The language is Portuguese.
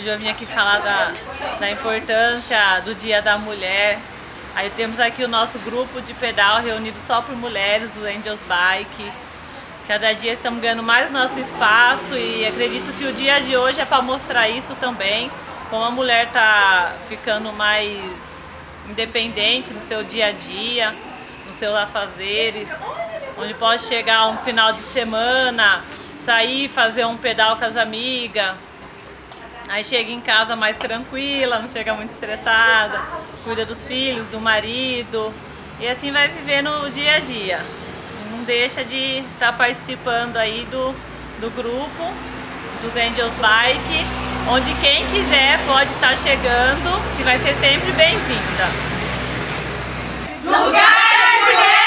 Hoje eu vim aqui falar da importância do Dia da Mulher. Aí temos aqui o nosso grupo de pedal reunido só por mulheres, o Angels Bike. Cada dia estamos ganhando mais nosso espaço e acredito que o dia de hoje é para mostrar isso também, como a mulher está ficando mais independente no seu dia a dia, nos seus afazeres, onde pode chegar um final de semana, sair, fazer um pedal com as amigas, aí chega em casa mais tranquila, não chega muito estressada, cuida dos filhos, do marido, e assim vai vivendo o dia a dia. E não deixa de estar participando aí do grupo dos Angels Bike, onde quem quiser pode estar chegando, que vai ser sempre bem-vinda. Lugar de mulher!